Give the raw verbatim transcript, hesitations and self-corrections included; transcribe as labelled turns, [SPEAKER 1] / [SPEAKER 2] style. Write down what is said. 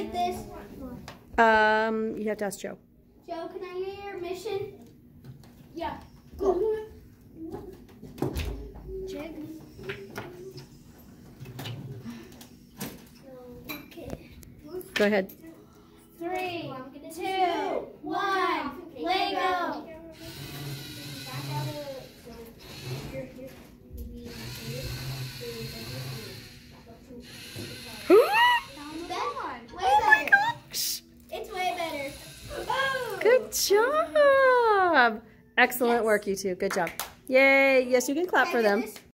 [SPEAKER 1] get this?
[SPEAKER 2] Um, you have to ask Joe.
[SPEAKER 1] Joe, can I hear your mission?
[SPEAKER 3] Yeah.
[SPEAKER 1] Go. Check. Okay.
[SPEAKER 2] Go ahead.
[SPEAKER 1] Three, two, one, Lego. It's way better. Oh.
[SPEAKER 2] Good job. Excellent
[SPEAKER 1] Yes.
[SPEAKER 2] work, you two. Good job. Yay. Yes, you can clap
[SPEAKER 1] Can I
[SPEAKER 2] for
[SPEAKER 1] get
[SPEAKER 2] them.
[SPEAKER 1] this?